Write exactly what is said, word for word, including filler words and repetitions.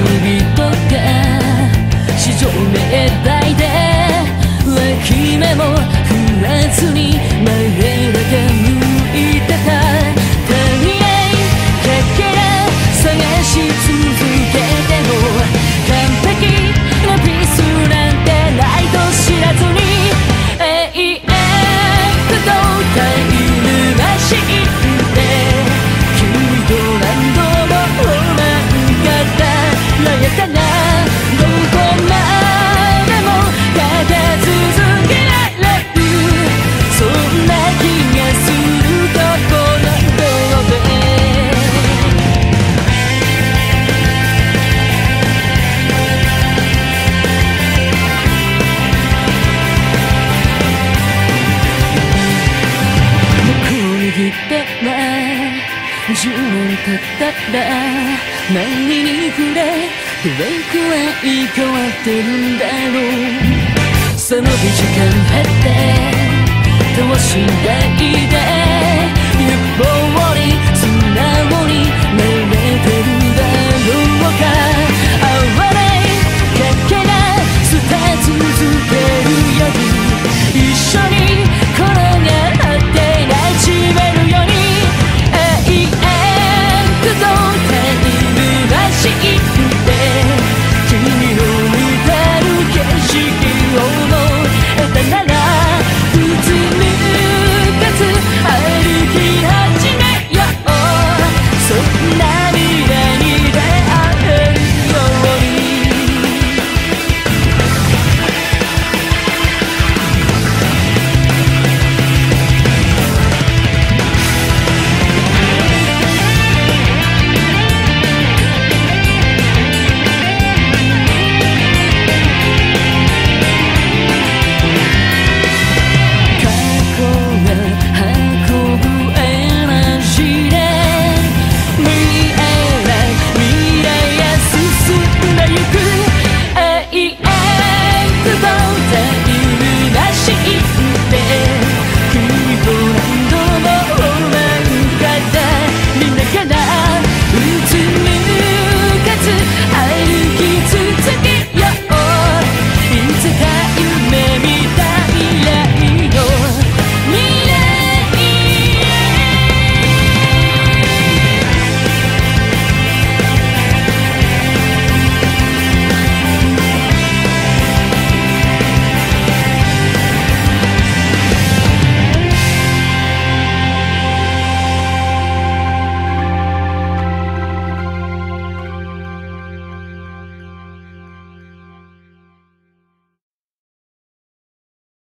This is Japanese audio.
人が至上命題で脇目も振らずに前だけ向いてた。足りないかけら探し続けても完璧なピースなんてないと知らずに永遠とタイムマシンで君と何度もロマンが輝いたな。どこまでもただ続けられるそんな気がするところで向こう右手はじゅうねん経ったら何に触れどれくらい変わってるんだろう。その美時間経って等身大で